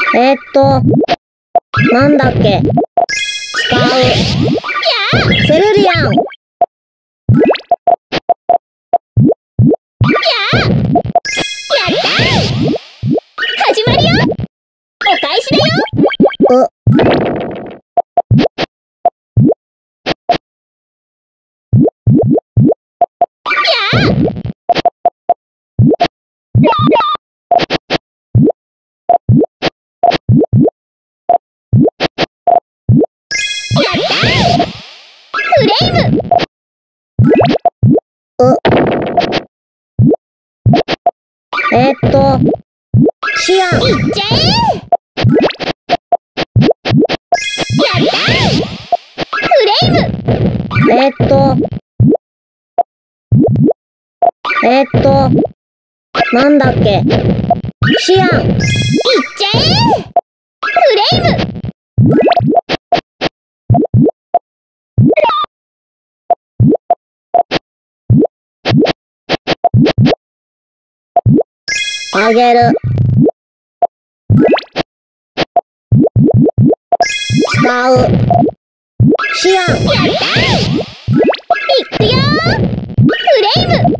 なんだっけ。使う。セルリアン。 始まるよ。お返しだよ。フレイム。 シアン。 いっちゃえ。フレイム。 なんだっけ。シアン。 いっちゃえ。フレイム。 あげる。使う。シアン。 いくよ。フレイム。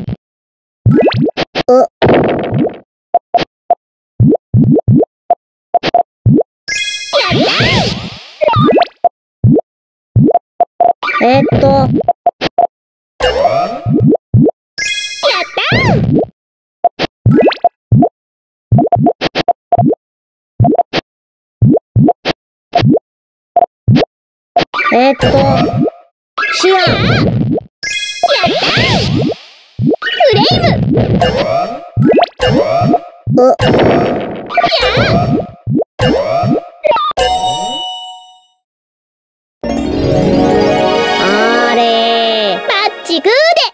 やったシアン。 フレイム。 あれマッチグーで